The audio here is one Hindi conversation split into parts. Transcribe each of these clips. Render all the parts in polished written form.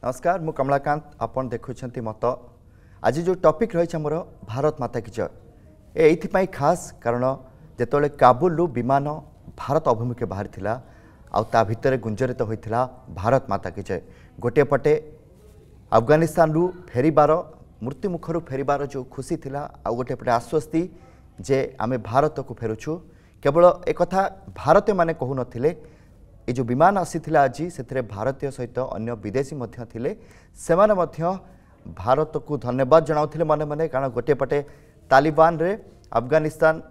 नमस्कार मु कमलाकांत आपण देखुछंती मत आज जो टॉपिक रही हमर भारत माता की जय एइथिपाई खास कारण जेतोले काबुलु विमान भारत अभिमुखे बाहरी थिला आ ता भितरे गुंजरित होइथिला भारत माता की जय गोटे पटे अफगानिस्तान रु फेरिबार मृत्युमुखर फेरिबार जो खुशी थिला आ गोटे पटे आश्वस्ति जे आमे भारत को फेरुछु केवल एक कथा भारतीय माने कहू नथिले ये जो विमान आसीथिला आज से भारतीय सहित अन्य विदेशी मध्य थिले सेमाने मध्य भारत को धन्यवाद जनाउथिले मने मने कारण गोटे पटे तालिबान रे अफगानिस्तान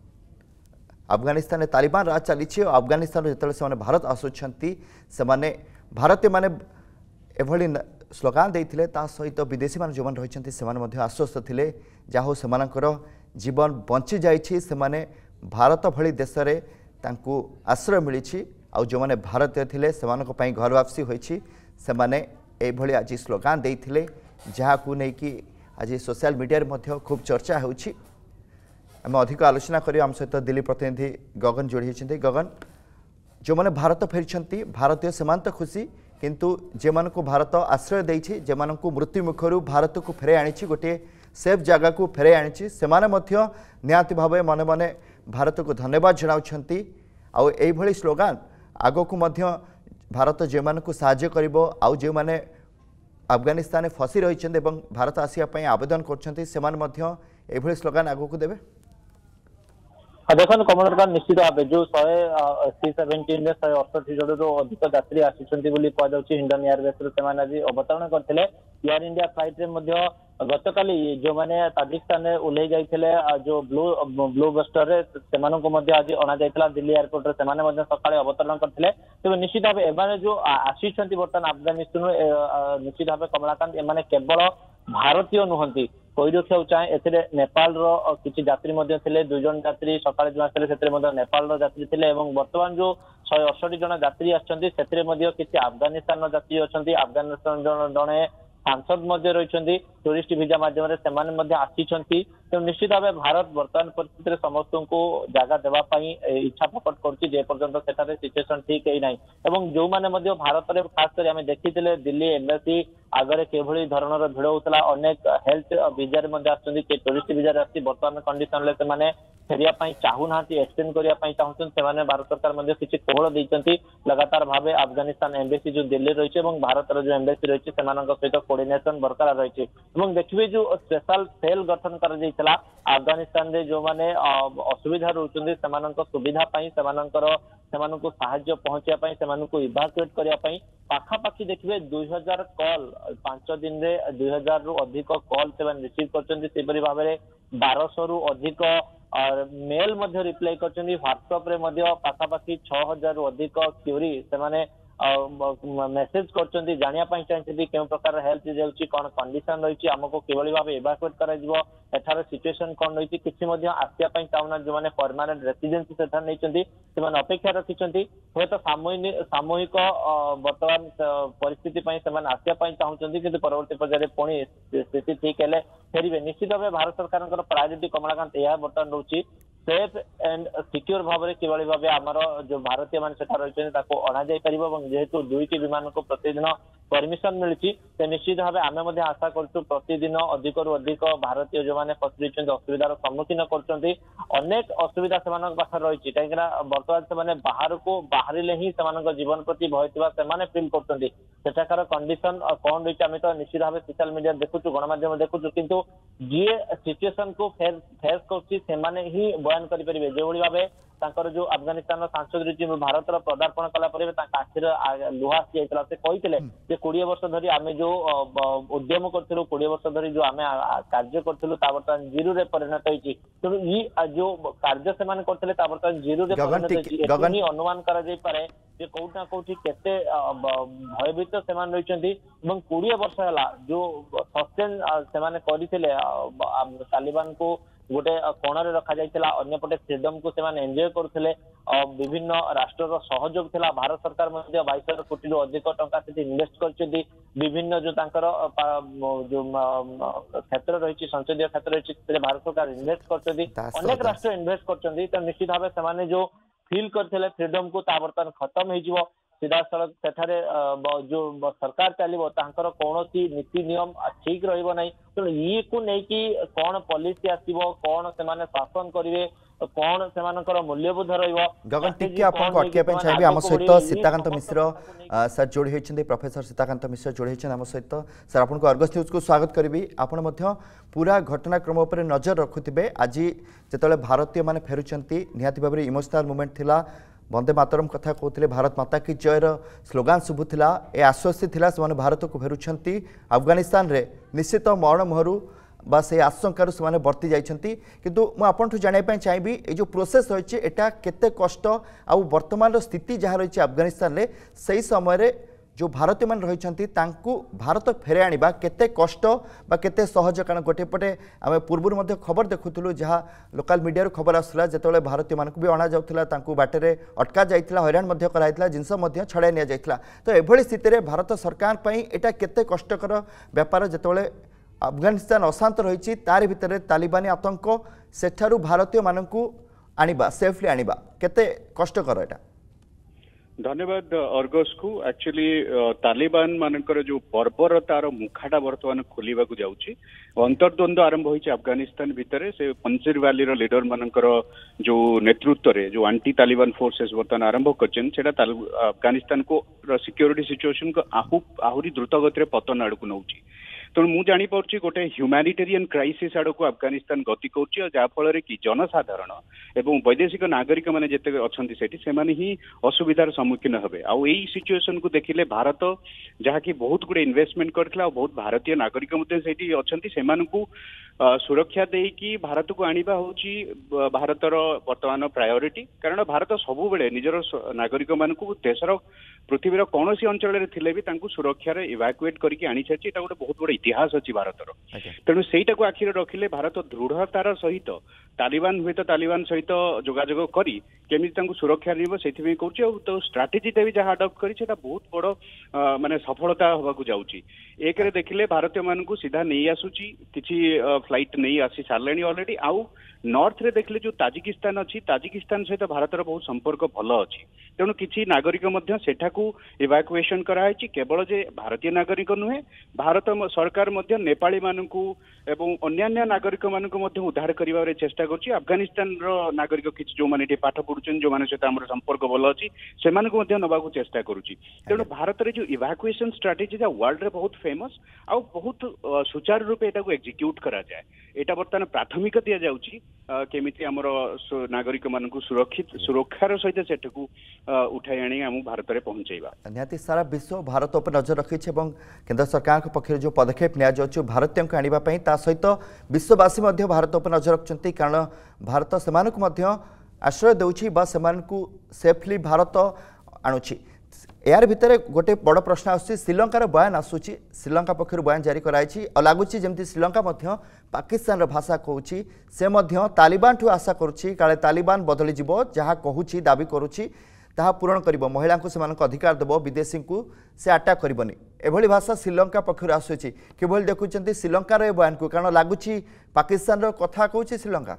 रे तालिबान राज चली अफगानिस्तान जो से भारत आसुछंती सेमाने भारतीय माने एभली स्लोगान देइथिले ता सहित विदेशी मान जो रही सेमाने मध्य आश्वस्त थिले जाहो सेमानकर जीवन बंची जाइछि सेमाने भारत भली देश रे तांकू आश्रय मिली आउ जो मैंने भारतीय थिले सेमानक पई घर वापसी होइछि सेमाने एभली आज स्लोगान देइथिले जहाकू नै कि आज सोशल मीडिया रे मध्य खूब चर्चा होउछि हम अधिक आलोचना करी हम सहित दिल्ली प्रतिनिधि गगन जोड़ी होइछन्ते गगन जो मैंने भारत फेरिछन्ती भारतीय सेमान तो खुशी किंतु जे मन को भारत आश्रय देइछि जे मन को मृत्यु मुखरु भारत को फेरे आनिछि गोटे सेफ जगह को फेरे आनिछि सेमाने मध्य नियाति भाबे मने मने भारत को धन्यवाद जनाउछन्ती आउ एभली स्लोगान आगो को मध्य भारत जे मान को साहाय्य करिवो आउ जे माने अफगानिस्तान फसी रही भारत आसिया पई आवेदन करछन्ती सेमान मध्य एभली स्लोगान आगो को देबे। देखो कमलकांत निश्चित भाव जो 117 168 जन अधिक यात्री आसी हिंडन एयरबेस आज अवतरण करते एयर इंडिया फ्लाइट रे गतकाली जो मैंने ताजिकिस्तान ओह्लई जाइए जो ब्लू बस्टर आज अणा जाइए दिल्ली एयरपोर्ट से सकाळे अवतरण करते तेज निश्चित भाव एमाने जो आसी बर्तमान अफगानिस्तान निश्चित भाव कमलाकांत एमाने केवल भारतीय नुहंती कही रखा चाहे ए नेपाल किसी यात्री थे 2 जन यात्री सकाଳେ जो आसते नेपाल यात्री थे बर्तमान जो 168 जन यात्री आसते किसी अफगानिस्तान यात्री अच्छा अफगानिस्तान जड़े सांसद रही टूरिस्ट वीजा मध्यम आसी तो निश्चित भाव भारत बर्तमान परिस्थिति समस्त को जगह देवाई इच्छा प्रकट कर सिचुएसन ठीक है ना जो मैंने भारत में खास कर आम देखी दिल्ली एम्बासी आगे किभली धरणर भिड़ होता अनेक हेल्थ वीजा टूरिस्ट वीजा बर्तमान कंडीशन से फेरिया चाहूना एक्सटेंड करने चाहते भारत सरकार किसी कोहल देती लगातार भाव अफगानिस्तान एम्बासी जो दिल्ली रही है भारत जो एम्बासी रही है सहित कोऑर्डिनेशन बरकरार रही है देखिए जो स्पेशल सेल गठन कर अफगानिस्तान रे जो माने असुविधा रोचंदी सुविधा साहाय्य पहुंचा इवाकुएट करने पाखापाखि देखिए 2000 कॉल 5 दिन रे 2000 रु अधिक कॉल से रिसीव कर भाव 1200 रु अधिक मेल रिप्लाई कर व्हाट्सएप रे पाखापाखि 6000 रु अधिक क्यूरी से मेसेज कर जानापी चाहिए क्यों प्रकार हेल्थ जाऊँगी कौन कंडीशन रही आमको किभली भाव इवाकुएट कर सिचुएसन कौन रही किसी आसपा चाहूना जो मैंने परमानेंट रेसिडेंसी से अपेक्षा रखिंट हूँ तो सामूहिक बर्तमान परिस्थिति आसपा चाहूँगी कि परवर्ती पर्यायर पुणी स्थिति ठीक है फेरबे निश्चित भाव भारत सरकार प्रायोरिटी कमलाकांत यह बर्तमान रोचे सेफ एंड सिक्योर भाव में किभली भाव आमर जो भारतीय मान रही अणा जेहेतु 2टी विमान को प्रतिदिन परमिशन मिली तो निश्चित भाव आम आशा करूँ प्रतिदिन अधिक रु अधिक भारतीय जो मैंने फसी रही असुविधार सम्मुखीन करेक असुविधा से रही कहीं बर्तमान से बाहर को बाहर ही जीवन प्रति भय से फिल कर कंडीशन कौन रही आम तो निश्चित भाव सोशल मीडिया देखु गणमाध्यम देखु किंतु जी सिचुएसन को फेस कर ही बयान करेंगे जो भाव जो अफगानिस्तान सांसद रही भारत पदार्पण कलापर आखिर लुहा आसी जाता से कहते 20 वर्ष धरी आम जो उद्यम करूँ 20 वर्ष धरी जो आम कार्य करूँ बर्तमान जीरो रे परिणत होती तेणु ये जो कार्य से बर्तमान जीरो रे परिणत ही अनुमान करे कौटना कौटी केते भयभीत से रही 20 वर्ष है जो सस्टेन से तालिबान को गोटे कोणरे रखा जाइथिला अन्यपटे फ्रीडम को सेमान एंजॉय करथिले विभिन्न राष्ट्र सहयोग थिला भारत सरकार 22 कोटी रु अधिक टंका से इन्वेस्ट करछथि विभिन्न जो तांकर जो क्षेत्र रही संसदीय क्षेत्र रही भारत सरकार इन्वेस्ट करछथि अनेक राष्ट्र इन्वेस्ट करछथि तो निश्चित भाव से जो फिल करथिले फ्रीडम को बर्तमान खत्म हो सीधा सड़क सेठारे जो सरकार चलिबो तांकर कोनोसी नीति नियम ठीक रहइबो नै तेणु ई को नै कि कोन पॉलिसी आसीबो कोन से माने शासन करिवे कोन से मानकर मूल्यबोध रहइबो गगन टिके आपन अटके पेन चाहिबे हम सहित सीताकांत मिश्र सर जोड़ी होइछन्ते प्रोफेसर सीताकांत मिश्र जोड़ी होइछन हम सहित सर आपन को अर्गस न्यूज को स्वागत करबी आपन मध्य पूरा घटनाक्रम उपर नजर रखुथिबे आज जेतले भारतीय माने फेरुचंती निहाती भाबरे इमोशनल मोमेंट थिला वंदे मातरम कथा कहते भारत माता की जयर स्लोगान शुभुला ए आश्वस्ति थिला से भारत को फेरुंट अफगानिस्तान रे निश्चित मरण मुहरु बा से आशंकार से बर्ती जाइछंती किंतु मु आपनठु जानिया चाहिए ये जो प्रोसेस रही एटा केते कष्ट आ वर्तमान स्थिति जहाँ रही अफगानिस्तान रे सही समय रे जो भारतीय मान रही भारत फेरे आनिबा केते कष्ट बा केते सहज कारण गोटे पटे आम पूर्व खबर देखुलु जहाँ लोकल मीडिया खबर आसला जिते भारतीय मानक भी अणा जाउथला बाटे अटका जाइथिला हैरान कराइथिला जिनस छड़ाई नि जाइथिला तो एभली स्थिति रे भारत सरकार पई एटा केते कष्टकर व्यापार जिते अफगानिस्तान अशांत रही तार भितर तालिबानी आतंक सेठारु भारतीय मानकू आनिबा सेफली आनिबा केते कष्टकर एटा धन्यवाद अर्गस को एक्चुअली तालिबान मानकर जो बर्बरतार मुखाटा बर्तमान खोलिबा को जाउची अंतर्द्वंद आरंभ होइছে अफगानिस्तान भितर से पंजिर वैली रो लीडर मानकर जो नेतृत्व रे जो एंटी तालिबान फोर्सेस बर्तमान आरंभ करछन सेटा अफगानिस्तान को सिक्योरिटी सिचुएशन को आहुरी द्रुत गति रे पतन आड़ को नउची तेणु मुझे जापारे गोटे ह्यूमानिटेरियन क्राइसिस आड़ को अफगानिस्तान गति कर कि जनसाधारण एवं वैदेशिक नागरिक मैंने जिते अच्छा से ही असुविधार सम्मुखीन हे आई सिचुएशन को देखिले भारत जहाँकि बहुत गुड़े इन्वेस्टमेंट करथिला बहुत भारतीय नागरिक अच्छा सुरक्षा देकी भारत को आनिबा होची भारतर वर्तमान प्रायोरिटी कारण भारत सबु बेले निजर नागरिक मानकु देशर पृथ्वीर कौन अंचल थिले भी तांकु सुरक्षा इवाकुएट करके आनी छाची एटा गोटे बहुत बड़ इतिहास अच्छी भारतर तेणु सेटा को आखिर रखिले भारत दृढ़तार सहित तालिबान हुए तो तालिबान सहित जोगाजोग करी केमी सुरक्षा रहिबो सेथिमे कहूची तो स्ट्राटेजी भी जहाँ अडप्ट करी सेटा बहुत बड़ माने सफलता होबाकू जाउची एक रे देखिले भारतीय मानकु सीधा नहीं आसुची किछि फ्लाइट नहीं आसी सारलेनी ऑलरेडी आउ नॉर्थ रे देखले जो ताजिकिस्तान अच्छी ताजिकिस्तान सहित भारतर बहुत संपर्क भल अच्छी तेणु किछि नागरिक मध्य सेठाकू इवाकुएशन कराई केवल जे भारतीय नागरिक नुहे भारत सरकार मध्य नेपाली मानकू एवं अन्यान्य नागरिक मानकू मध्य उद्धार करिबारे चेष्टा करछि अफगानिस्तान रो नागरिक किछि जो माने टे पाठ पढुछन जो माने सहित हमर संपर्क भल अच्छी से मानकू मध्य नबाकू चेष्टा करूछि तेणु भारत रे जो इवाकुएशन स्ट्रेटेजी जा वर्ल्ड रे बहुत फेमस आ बहुत सुचारू रूपे एटा को एग्जीक्यूट करा जाए एटा वर्तमान प्राथमिक दिया जाउछि केमिति हमर नागरिक मानकू सुरक्षित सुरक्षार सहित सेठकू उठाई आनी आम भारत में पहुंचेबा निहाती सारा विश्व भारत उपर नजर रखी केंद्र सरकार पक्ष जो पदक्षेप निया जाउछु भारतीय को आनिबा पई ता सहित विश्ववासी मध्य भारत उपर नजर रखचंती कारण भारत सेमानकु मध्य आश्रय देउछि बा सेमानकु सेफली भारत आणुछि यार भितर गोटे बड़ प्रश्न आसुची श्रीलंकार बयान आसूची श्रीलंका पक्षर बयान जारी कराई और लगुच जमी श्रीलंका पाकिस्तान भाषा कहूँ से तालिबान ठू आशा करुच्ची काले तालिबान बदली जीव जहाँ कहूँ दाबी करुच्ची ताहा पूरण कर महिला को अधिकार देव विदेशी को से अटैक करनी एभली भाषा श्रीलंका पक्षर आसूची किभली देखुं श्रीलंकार बयान को कारण लगुच पाकिस्तान कथा कहूँ श्रीलंका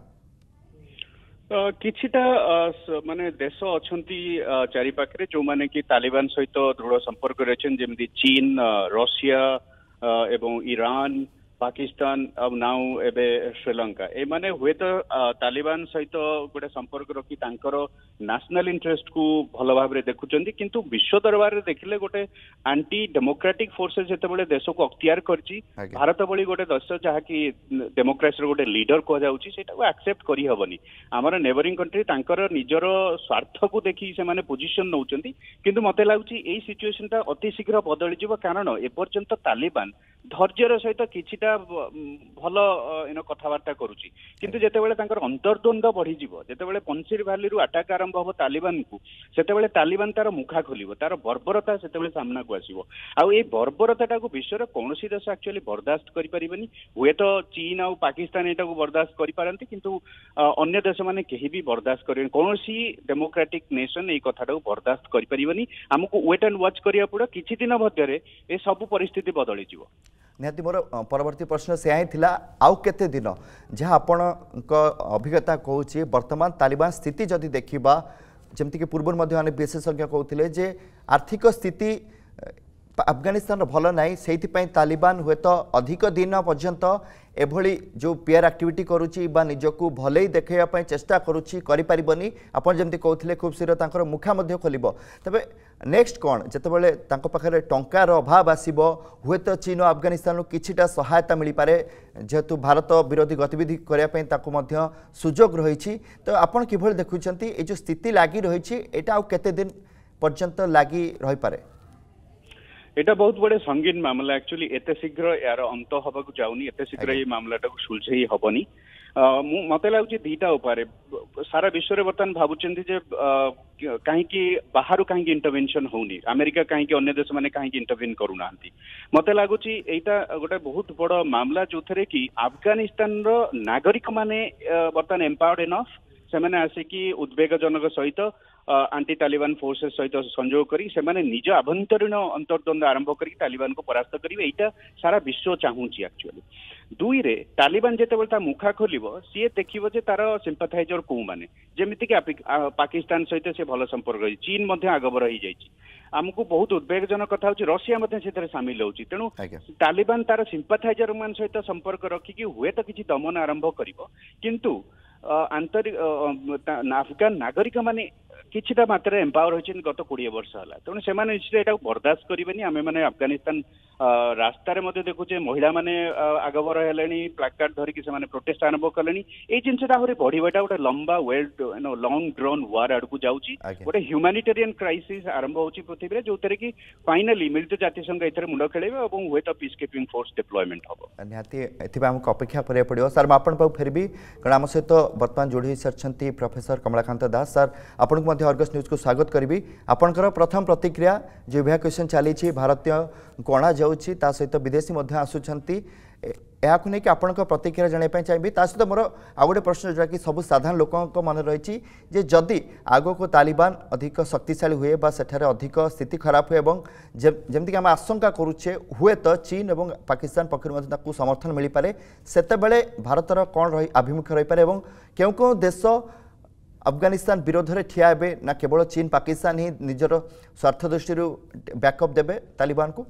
किछिटा माने देश अच्छी चारि पाखे जो माने कि तालिबान सहित दृढ़ संपर्क रही जमी चीन रशिया एवं ईरान पाकिस्तान अब नाउ एबे श्रीलंका ए माने हुए तो तालिबान सहित गोटे संपर्क रखी तांकर नेशनल इंटरेस्ट को भल भाव में देखुंत किंतु विश्व दरबार में देखिले गोटे एंटी डेमोक्रेटिक फोर्सेस जिते देश को अख्तियार करछि भारत भली गोटे देश जहाँ कि डेमोक्रेसी गोटे लीडर कहुच्छी से एक्सेप्ट करहबनी आमर नेबरिंग कंट्री तांकर निजर स्वार्थ को देखी से माने पोजिशन नौचंती किंतु मते लागुची एई सिचुएशन ता अति शीघ्र बदली जिवो कारण एपर्यंत तालिबान धैर्यर सहित किछिटा भल कथबार्ता करुच्ची किंतु जेतेबेले तांकर अंतर्द्वंद बढ़ी जिवो जेतेबेले पंचिर वैली रु अटैक आरंभ हो तालिबान को सेतेबेले तालिबान तार मुखा खोलिबो तार बर्बरता सेतेबेले सामना को आसीबो आ ए बर्बरताटा को विश्वर कोनोसी देश एक्चुअली बर्दाश्त करि परिबेनी हुए तो चीन आ पाकिस्तान एटा को बर्दाश्त करि पारंती किंतु अन्य देश माने केही भी बर्दाश्त करिबेनी कोनोसी डेमोक्रेटिक नेशन ए कथाटा को बर्दाश्त करि परिबेनी हमको वेट एंड वॉच करिया पड़ो किछि दिन मध्यरे ए सब परिस्थिति बदली जिवो निहाती मोर परवर्ती प्रश्न से ही थिला आउ केते दिन जहाँ आपण अभिज्ञता कहूँ वर्तमान तालिबान स्थिति जदि देखा जमती कि पूर्व विशेषज्ञ कहते जे आर्थिक स्थिति अफगानिस्तान भल ना से तालिबान हुए तो अधिक दिन पर्यंत एभली जो पीआर एक्टिविटी करुच्ची निजक भले देखापी चेष्टा करुच्ची करें आपड़ जमी कहते खूब शीघ्र मुखा खोल तेज नेक्स्ट कौन जितेबाला पाखे टंकार अभाव आसो हुए तो चीन और अफगानिस्तान किछिटा सहायता मिल पारे जेहेतु भारत विरोधी गतिविधि करने सुजोग रही तो आपड़ कि देखुं ये जो स्थिति लगी रही है केते दिन पर्यंत लगी रही पारे এটা बहुत बड़े संगीन मामला एक्चुअली एते शीघ्र यार अंत हवा जाऊनी एते शीघ्र ये मामलाटा को सुलझे हबनी मत लगुच दीटा उपाय सारा विश्व बर्तमान भावुंट जे कहीं बाहर कहीं इंटरवेंशन होनी अमेरिका कहीं अन्य देश मैंने कहीं इंटरवेन करूना मत लगुच एटा गोटे बहुत बड़ मामला जो थे कि अफगानिस्तान नागरिक माने बर्तमान एम्पावर्ड इनफ से आसिकी उद्वेगजनक सहित आंटी तालिबान फोर्सेस सहित संयोग करी से निज आभंतरीण अंतर्द्वंद आरंभ करी तालिबान को परास्त करेंगे यहाँ सारा विश्व चाहूँगी एक्चुअली दुई रे तालिबान जिते मुखा खोल सी देखिए जे तार सिंपाथाइजर कौ मैंने जमीक पाकिस्तान सहित से भल संपर्क रही चीन आगबर हो जाइए आमको बहुत उद्वेगजनक कथा हूँ रशिया सामिल होती तेणु तालिबान तार सिंपाथाइजर मान सहित संपर्क रखिकी हुए तो किसी दमन आरंभ किंतु आंतरिक अफगान नागरिक माने किछिटा मात्रा एम्पावर होती गत 20 वर्ष है तेणु से निश्चित यहाँ बर्दाश्त करेंगे आम मैंने अफगानिस्तान रास्तार देखुचे महिला माने आगबर है प्लाकार्ड धरिकी से प्रोटेस्ट आरंभ कले ये जिनसा आहरी बढ़ा गोटे लंबा लंग ड्रोन वार आड़ को जाऊँगी गोटे ह्यूमानिटेरियन क्राइसिस आरंभ हो पृथ्वी जो थे कि फाइनाली मिलित जातिसंघ ए मुंड खेल हुए तो पीस कीपिंग फोर्स डिप्लॉयमेंट हम निहाती आमको अपेक्षा करा पड़ो सर मुझे फेरबी कारण आम सहित बर्तमान जोड़ी सारी प्रोफेसर कमलाकांत दास सर आपको अर्गस न्यूज को स्वागत करी आपंकर प्रथम प्रतिक्रिया जो इवैक्यूएशन चली भारतीय कणा जाऊँगी सहित विदेशी आसुंच यहाँ नहीं कि आपण प्रतिक्रिया जानापी चाहिए सहित मोर आउ गोटे प्रश्न जोटा कि सब साधारण लोक मन रही जदि आग को तालिबान अधिक शक्तिशाली हुए सेठारे अधिक स्थिति खराब हुए जमीक आम आशंका करुचे हुए तो चीन और पाकिस्तान पक्ष समर्थन मिल पारे सेतेबेले भारतर कौन रही आभिमुख्य रही पारे क्यों क्यों देश अफगानिस्तान विरोध में ठिया हेबे ना केवल चीन पाकिस्तान ही निजर स्वार्थ दृष्टि बैकअप देबे तालिबान को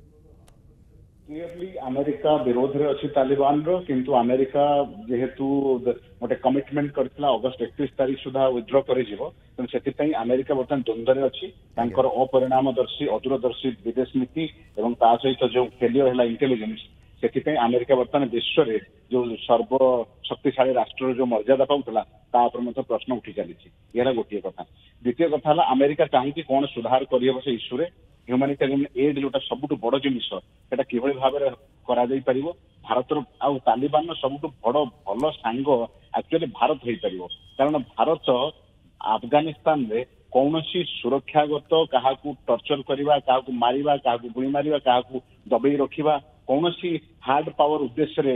क्लियरली अमेरिका विरोध रे अच्छी तालिबान रो किंतु अमेरिका जेहेतु गोटे कमिटमेंट करथिला अगस्त 31 तारीख सुधा विथड्र करि जिवो त सेति अमेरिका बर्तमान द्वंद्व रे अच्छी तांकर अपरिणामदर्शी अदूरदर्शी विदेश नीति एवं ता सहित जो फेलियर हैला इंटेलिजेंस से अमेरिका बर्तमान विश्व में जो सर्वशक्तिशाली राष्ट्र जो मर्यादा पाऊला प्रश्न उठी चली ये गोटे कथा द्वितीय कथा अमेरिका चाहिए कौन सुधार करहब से इश्यू रे ह्यूमानिटेरियन एड जो सबुठ बड़ जिनिस कि भाव में कर भारत आउ तालिबान सबुठ बड़ भल सांग एक्चुअली भारत हो पार कारण भारत अफगानिस्तान रे कौन सुरक्षागत क्या टर्चर करवा क्या मारिबा क्या गुली मारिबा क्या दबई रखा कौन हार्ड पावर उद्देश्य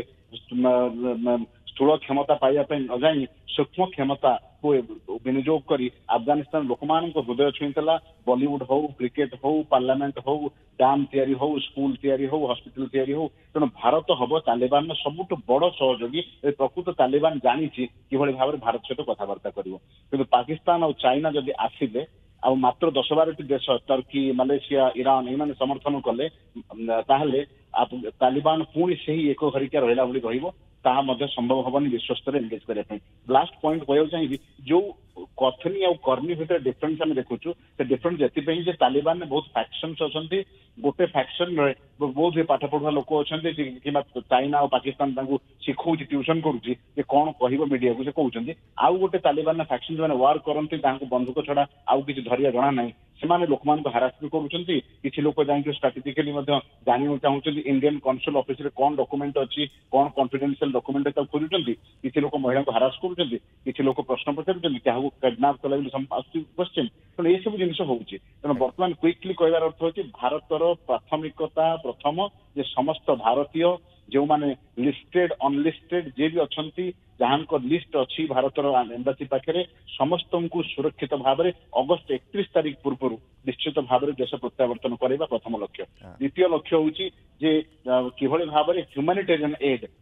स्थूल क्षमता पाइबा न जाई सूक्ष्म क्षमता को विनियोग कर अफगानिस्तान लोक मान हृदय छुईला बॉलीवुड हो क्रिकेट हो पार्लियामेंट हो डैम तैयारी हो स्कूल तैयारी हो हॉस्पिटल तैयारी हो तेणु भारत हम तालिबान सबुठ बड़ सहयोगी प्रकृत तालिबान जानी कि भाव में भारत सहित कथबार्ता कर पाकिस्तान और चाइना जदि आसिले आ मात्र 10-12 देश टर्की मलेशिया ईरान ये समर्थन कले तालिबान पुणी से ही एक हरिका रहा रहा संभव हेनी विश्वस्तर एंगेज करने लास्ट पॉइंट कहना चाहिए जो कथनी और कर्मी भितर डिफरेन्स आम देखुचु से डिफरेन्स ये तालिबान में बहुत फैक्शंस अच्छा गोटे फैक्शन बहुत ही पाठ पढ़ुआ लोक अच्छा कि चाइना और पाकिस्तान शिखौ ट्यूशन करुच्ची कौन कह मीडिया को कहते आउ गोटे तालिबान फैक्शन जो वार करती बंदूक छड़ा आउ किसी धरिया जना ना से लोक मान हारासमेंट करुँच किसी लोक जाए स्ट्राटेजिकली जाना चाहूँ इंडियन कन्सुल ऑफिस रे कौन डॉक्यूमेंट अच्छी कौन कॉन्फिडेंशियल डॉक्यूमेंट खोजुंट किसी लोक महिला को हारास करुँच किसी लोक प्रश्न पचार क्या किडनैप कला क्वेश्चन तेणु ये सब जिन हो बर्तमान क्विकली कहबार अर्थ हो भारतर प्राथमिकता प्रथम जे समस्त भारतीय जो माने लिस्टेड अनलिस्टेड जे भी अच्छा जहाँ लिस्ट अच्छी भारतर एम्बासी पाखे समस्त को सुरक्षित भाव में अगस्त 31 तारीख पूर्व निश्चित भाव में देश प्रत्यावर्तन करवा प्रथम लक्ष्य द्वितीय लक्ष्य हूँ कि भाव में ह्यूमानिटेरियन एड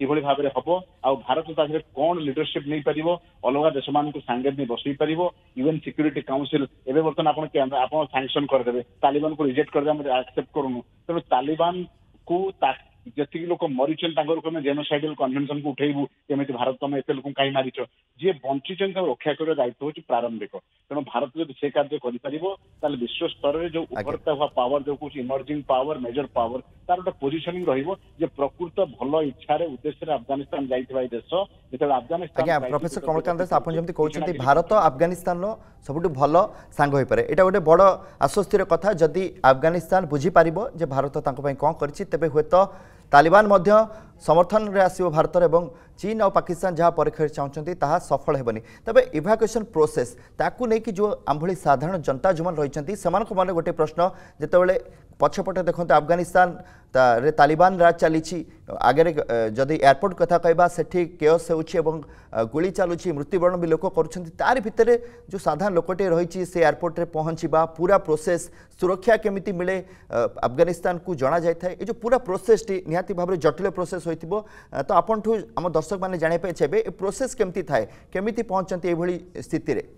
किभଳି भाबरे हबो आ भारत ताहे कोन लीडरशिप नै परिबो अलगा देश मान को सांगे नै बसई परिबो यूएन सिक्युरिटी काउंसिल एबे बर्तन आपण सैंक्शन कर देबे तालिबान को रिजेक्ट कर दे हम एक्सेप्ट करूनु तो तालिबान को जति लोक मरीचन कमे जेनोसाइडल कन्वेंशन को उठेबू केमे भारत तुम एते लोक कहीं मारिच जी बंचीचन रक्षा कर दायित्व होची प्रारंभिक तेणु भारत जब से कार्य कर विश्व स्तर में जो उभरता हुआ पावर जो कुछ इमर्जिंग पावर मेजर पावर तार गोटे पोजिशनिंग रहिबो जे प्रकृत भल इच्छा उद्देश्य अफगानिस्तान जाइथिबा देश जेते अफगानिस्तान आज्ञा प्रोफेसर कमलकांत दास आपण जेमति कहउछंती भारत अफगानिस्तान रो सबुठु भल सांग होई पारे एटा गोटे बड़ आश्वस्तिर कथा जदि अफगानिस्तान बुझी पारिबो जे भारत तांको पई कोन करछि तेबे होयतो तालिबान मध्य समर्थन रे आसीबो भारत एवं चीन और पाकिस्तान जहाँ परीक्षा चाहते ताहा सफल हेबनी तबे इवाकुएशन प्रोसेस ताकू नहीं कि जो आंभली साधारण जनता जो रही मन गोटे प्रश्न जितेबाला पछपटे देखते अफगानिस्तान रे तालिबान राज चली आगे जदि एयरपोर्ट कथा कहबा सेठी केओस होउछि एवं गुली चलुछि मृत्युवरण भी लोक करुछन्ति तार भितरे जो साधारण लोकटे रही से एयरपोर्ट रे पहुँचवा पूरा प्रोसेस सुरक्षा केमिति मिले अफगानिस्तान को जना जाय थाए ए जो पूरा प्रोसेस टी निहाती भाबरे जटिल प्रोसेस होइतिबो तो आपनठु हम दर्शक माने जाने पे छेबे ए प्रोसेस केमिति थाए केमिति पहुँचन्ति ए भली स्थिति रे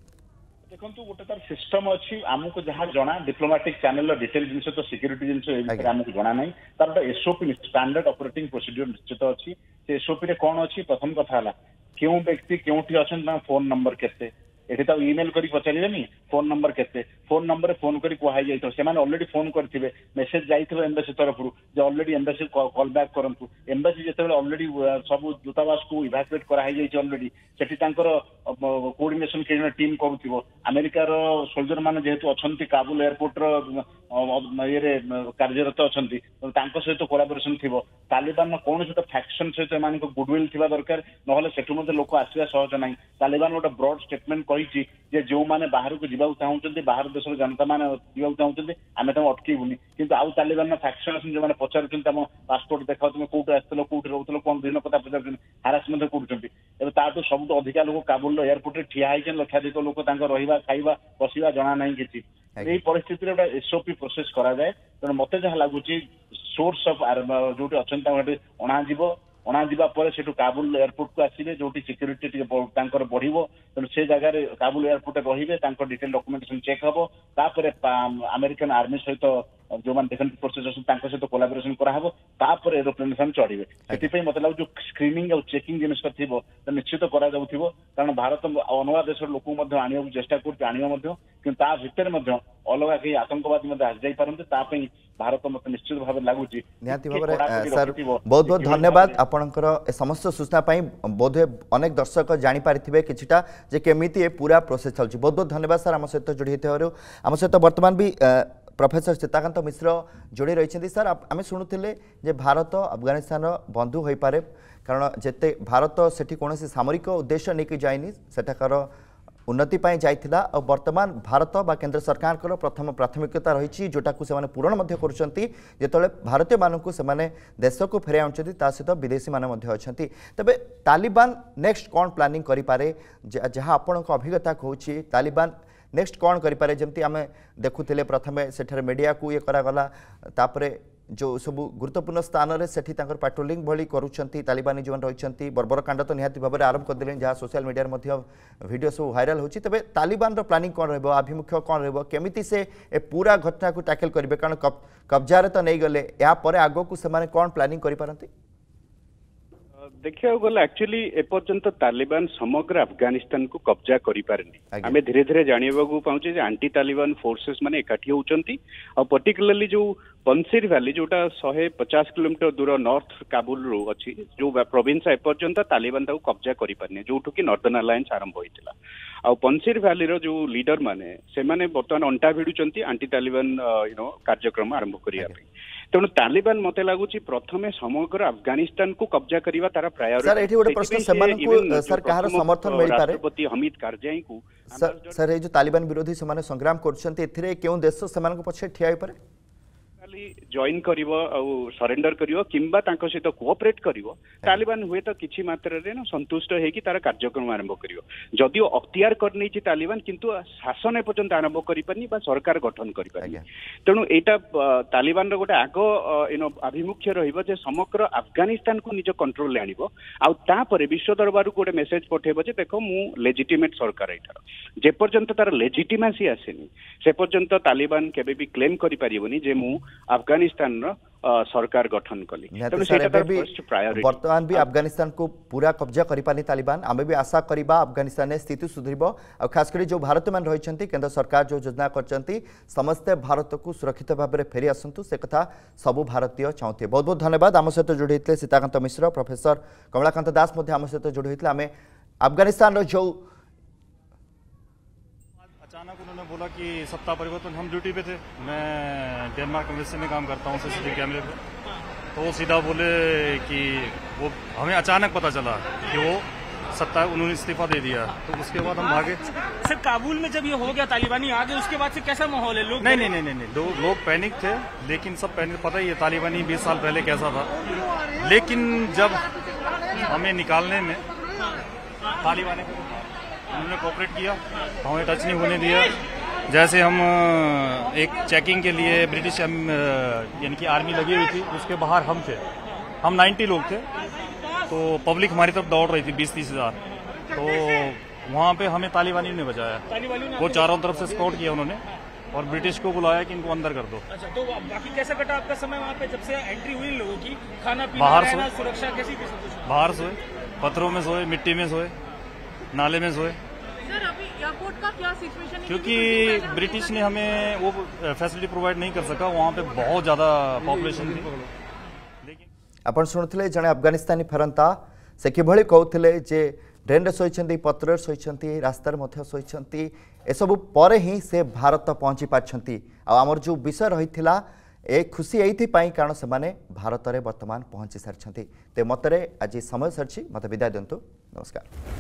देखो गोटे तार सिस्टम अच्छी आमको जहाँ जना डिप्लोमेटिक चैनल डिटेल जिन तो सिक्यूरीटी जिन आमको जना ना तार एसओपी स्टैंडर्ड ऑपरेटिंग प्रोसीड्यूर निश्चित अच्छी से एसओपी रे कौन अच्छी प्रथम कथा है क्यों व्यक्ति क्योंठी अच्छा फोन नंबर केते एठी तो ईमेल करी पचारिबेनी फोन नंबर केते फोन नंबर फोन करी कहै जाइतो से माने ऑलरेडी फोन करथिबे मेसेज जाइथिबे एम्बेसी तरफ जे ऑलरेडी एम्बेसी कॉल बैक करंतु एम्बेसी जेतेबेले ऑलरेडी सब दूतावास को इवैक्यूएट करा है जाइछ ऑलरेडी सेठी तांकर कोऑर्डिनेशन के टीम करूथिबो अमेरिका रो सोल्जर माने जेहेतु अछंती काबुल एयरपोर्ट रो ये रे कार्यरत अछंती तांको सहित कोलैबोरेशन थिबो तालिबान कोन से फैक्शन सहित मान को गुडविल थिबा दरकार नहले सेठु मध्ये लोक आसीबा सहज नाही तालिबान गोटे ब्रॉड स्टेटमेंट कहिछि जे जो माने बाहर को जिबा चाहउछन्ती बाहर देश जनता माने जिबा चाहउछन्ती आमे त अटकीबुनी किंतु आउ तालिबान फैक्शन जो माने पचारुछन्ती हम पासपोर्ट देखाओ तुम कोउट आस्तलो कोउट रहउतलो कोन दिन पता पचारुछन्ती हारासमेंट करूछन्ती एबे ताटो सब अधिका लोक काबुल एयरपोर्ट रे ठिया हाइछन लक्षाधिक लोक तांको रहिबा खाइबा बसिबा जना नाही किछि एई परिस्थिति रे एसओपी प्रोसेस करा जाय त मते जहा लागुची सोर्स ऑफ जोटी अछन्ता गोटे अणा जीवो अणा जीवा पर सेठु काबुल एयरपोर्ट को आसीबे जोटी सिक्यूरीटी तांकर बढ़िबो तेणु से जगह रे काबुल एयरपोर्ट रहिबे तांकर डिटेल डॉक्यूमेंटेशन चेक हबो तापर अमेरिकन आर्मी सहित जो मान डिफेंस फोर्सेस अछि तांकर सहित कोलैबोरेशन करा हबो तापर एरोप्लेन सन चढ़िबे सेति पई मतलब जो स्क्रीनिंग और चेकिंग जिनिस थिबो त निश्चित करा जाउथिबो कारण भारत अनवा देश लोक मध्ये आनियो चेष्टा करते आनियो मध्ये किंतु ता भितर मध्ये अलगा कई आतंकवादी मध्ये आस जाई परंतु ता पई भारत मत निश्चित भाव लागुची निहाती भाबरे सर बहुत बहुत धन्यवाद आपनकर समस्त सूचना पई बोधे अनेक दर्शक जानि पारिथिबे किछिटा जे केमिति ए पूरा प्रोसेस चलछि बहुत बहुत धन्यवाद सर हम सहित जोड़ी हेतु हम सहित वर्तमान भी प्रोफेसर सीताकांत मिश्र जोड़ी रही सर आम शुणुले जे भारत अफगानिस्तान बंधु हो पारे कारण जिते भारत सेठी कौन सामरिक उद्देश्य नहीं जाइनी सेठाकार उन्नति जाइथिला और वर्तमान भारत बा केंद्र सरकार प्रथम प्राथमिकता रही जोटा को से पूरण जिते भारतीय मानक से देश को फेर आनुंट सहित विदेशी मान तबे तालिबान नेक्स्ट कौन प्लानिंग करें जहाँ आपण अभिज्ञता कहूँ तालिबान नेक्स्ट कौन करें जमती आम देखुले प्रथम सेठारे मीडिया को ये करागला तापरे जो सब गुरुत्वपूर्ण स्थान में सेठी पेट्रोलिंग भली करुँच तालिबानी जो रही बर्बर कांड तो निहाती भाव में आरंभ करदे जहाँ सोशल मीडिया वीडियो सब वायरल होची तबे तालिबान प्लानिंग कौन रहिबो आभिमुख्य कौन रहिबो केमिति से ए पूरा घटना को टैकल करेंगे कारण कब्जा तो नहीं गले या पर आगो को से कौन प्लानिंग करि पारंती देखिया गला एक्चुअली एपर्यंत तालिबान समग्र अफगानिस्तान को कब्जा करि पारनी आमे धीरे धीरे जानिबा को पाउचे जे एंटी तालिबान फोर्सेस माने एकाठी होचंती और पर्टिकुलरली जो पंसीर वैली जोटा 150 किलोमीटर दूर नॉर्थ काबुल रो अछि जो प्रोविंस एपर्यंत तालिबान ताको कब्जा करि पारनी जोठो कि नॉर्दर्न अलायंस आरंभ होइतिला आ पंसीर वैली रो जो लीडर माने से माने वर्तमान अंटा भिडुचंती एंटी तालिबान कार्यक्रम आरंभ करिया तेणु तालिबान मते लागुची प्रथमे समग्र अफगानिस्तान को कब्जा करिवा तारा प्रायोरिटी सर एठी गोटे प्रश्न समान सर कहार समर्थन मिल पारे राष्ट्रपति हमीद कारजाई को सर ए जो तालिबान विरोधी समान संग्राम करछंती एथिरे केउ देश समान को पछे ठिया पारे जॉइन करिवो सरेंडर करिवो किंबा तांको सहित कोऑपरेट करिवो तालिबान हुए तो किछि मात्रा रे न संतुष्ट हे कि तार कार्यक्रम आरंभ करिवो जदियो अख्तियार कर नै छि तालिबान किंतु शासन पर्यंत आरंभ करि परनी बा सरकार गठन करि परनी तेणु एटा तालिबान रो गोटे आगो अभिमुख्य रहिबो जे समग्र अफगानिस्तान को निज कंट्रोल ले आनिबो आ ता परे विश्व दरबार को गोटे मेसेज पठेबो जे देखो मु लेजिटिमेट सरकार एटार जे पर्यंत तार लेजिटिमेसी आसेनी से पर्यंत तालिबान केबे भी क्लेम करि परिबोनी जे मु अफगानिस्तान रो सरकार गठन कली वर्तमान भी अफगानिस्तान को पूरा कब्जा करि पानी तालिबान आमे भी आशा करिबा अफगानिस्तान ने स्थिति सुधरिबो और खास करी जो भारत मान रहिसंती केंद्र सरकार जो योजना करचंती समस्त भारत को सुरक्षित भाव में फेरी आसंतु से कथा सबु भारतीय चाहते बहुत बहुत धन्यवाद आम सहित जोड़ी होते सीताकांत मिश्र प्रोफेसर कमलाकांत दास आम सहित जोड़ी होते आम अफगानिस्तान जो अचानक उन्होंने बोला कि सत्ता परिवर्तन हम ड्यूटी पे थे मैं डेनमार्क एम्बेसी में काम करता हूँ सीसीटीवी कैमरे पे तो वो सीधा बोले कि वो हमें अचानक पता चला कि वो सत्ता उन्होंने इस्तीफा दे दिया तो उसके बाद हम भागे। सर काबुल में जब ये हो गया तालिबानी आ गए उसके बाद से कैसा माहौल है लोग नहीं लोग पैनिक थे लेकिन सब पैनिक पता ही है तालिबानी 20 साल पहले कैसा था लेकिन जब हमें निकालने में तालिबानी उन्होंने कोऑपरेट किया हमें टच नहीं होने दिया जैसे हम एक चेकिंग के लिए ब्रिटिश यानी कि आर्मी लगी हुई थी उसके बाहर हम थे हम 90 लोग थे तो पब्लिक हमारी तरफ दौड़ रही थी 20-30 हज़ार तो वहाँ पे हमें तालिबानी ने बचाया वो चारों तरफ से स्काउट किया उन्होंने और ब्रिटिश को बुलाया कि इनको अंदर कर दो। अच्छा तो बाकी कैसा कटा आपका समय वहाँ पे जब से एंट्री हुई लोगों की खाना पीना रहना सुरक्षा कैसी बाहर सोए पत्थरों में सोए मिट्टी में सोए नाले में सोए सर अभी एयरपोर्ट का क्या सिचुएशन है क्योंकि ब्रिटिश ने हमें वो फैसिलिटी प्रोवाइड नहीं कर सका वहाँ पे बहुत ज़्यादा पॉपुलेशन थी लेकिन आपण शुणुले जड़े अफगानिस्तानी फेरंता से किभली कहते जे ट्रेन शोचती पत्र शोचती रास्तार शोचती एसबू पर ही से भारत पहुँची पार्टी आमर जो विषय रही ए खुशी यही कारण से भारत में वर्तमान पहुँची सारी ते मतरे आज समय सरी मत विदाय दिंतु नमस्कार।